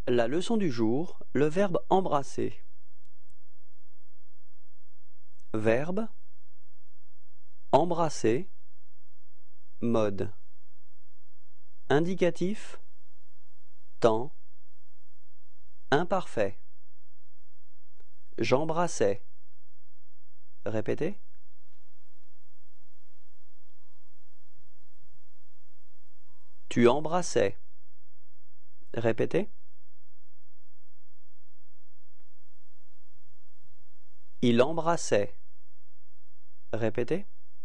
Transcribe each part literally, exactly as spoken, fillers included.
La leçon du jour, le verbe embrasser. Verbe embrasser. Mode indicatif, temps, imparfait. J'embrassais. Répétez. Tu embrassais. Répétez. Il embrassait. Répétez.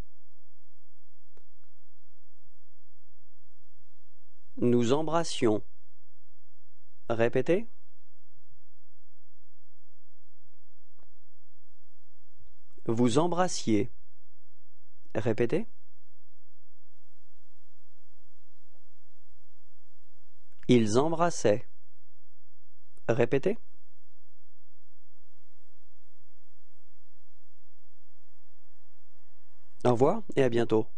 Nous embrassions. Répétez. Vous embrassiez. Répétez. Ils embrassaient. Répétez. Au revoir et à bientôt.